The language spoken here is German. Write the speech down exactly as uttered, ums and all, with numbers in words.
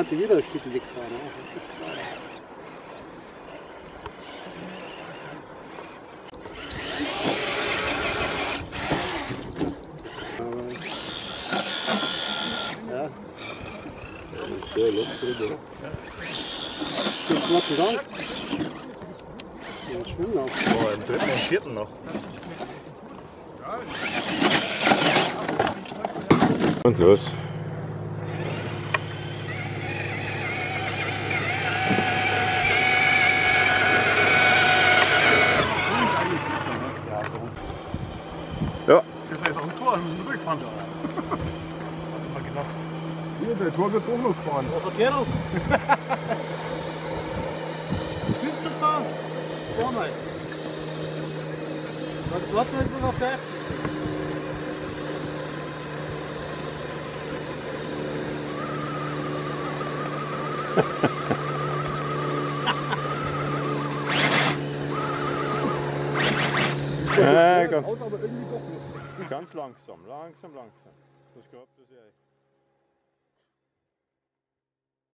könnte wieder ein Stück wegfahren, ja, das ist klar. Aber, ja. Das ist sehr Luft drüber. Jetzt noch da. Ja, Schwimmlauf. Oh, im dritten und vierten noch. Und los. Ja. Das ist auch ein Tor, wir müssen durchfahren. Warte mal genau. Hier, der Tor wird auch noch gefahren. Was hat der noch? Bist du da? Fahr mal. Warte mal, jetzt noch fertig. Ja, ganz, Haut aber irgendwie doch nicht. ganz langsam, langsam, langsam. Sonst glaubt das ja.